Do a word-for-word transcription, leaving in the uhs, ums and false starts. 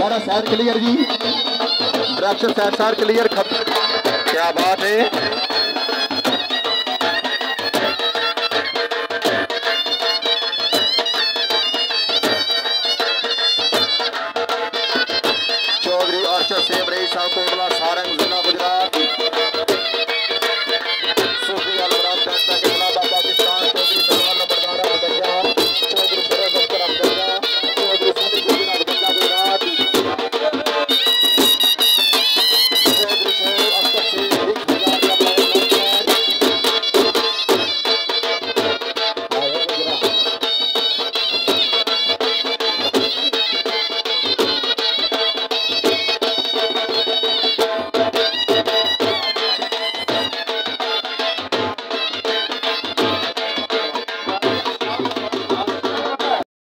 सारा side clear जी, direction side side clear. क्या बात है, चौधरी आर्चर सेम रही साहब कोटला सारंग।